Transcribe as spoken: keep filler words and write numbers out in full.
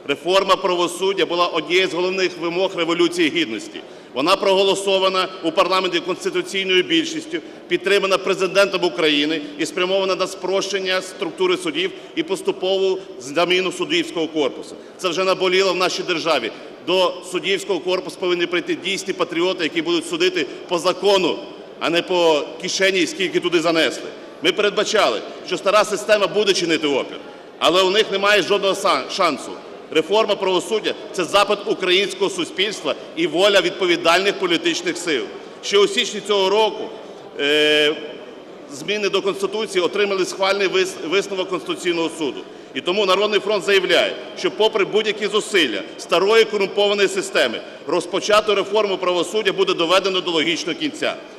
Реформа правосуддя була однією з головних вимог Революції Гідності. Вона проголосована у парламенті конституційною більшістю, підтримана Президентом України і спрямована на спрощення структури судів і поступову заміну суддівського корпусу. Це вже наболіло в нашій державі. До суддівського корпусу повинні прийти дійсні патріоти, які будуть судити по закону, а не по кишені, скільки туди занесли. Ми передбачали, що стара система буде чинити опір, але у них немає жодного шансу. Реформа правосуддя – це запит українського суспільства і воля відповідальних політичних сил. Ще у січні цього року е, зміни до Конституції отримали схвальний висновок Конституційного суду. І тому "Народний фронт" заявляє, що попри будь-які зусилля старої корумпованої системи розпочату реформу правосуддя буде доведено до логічного кінця.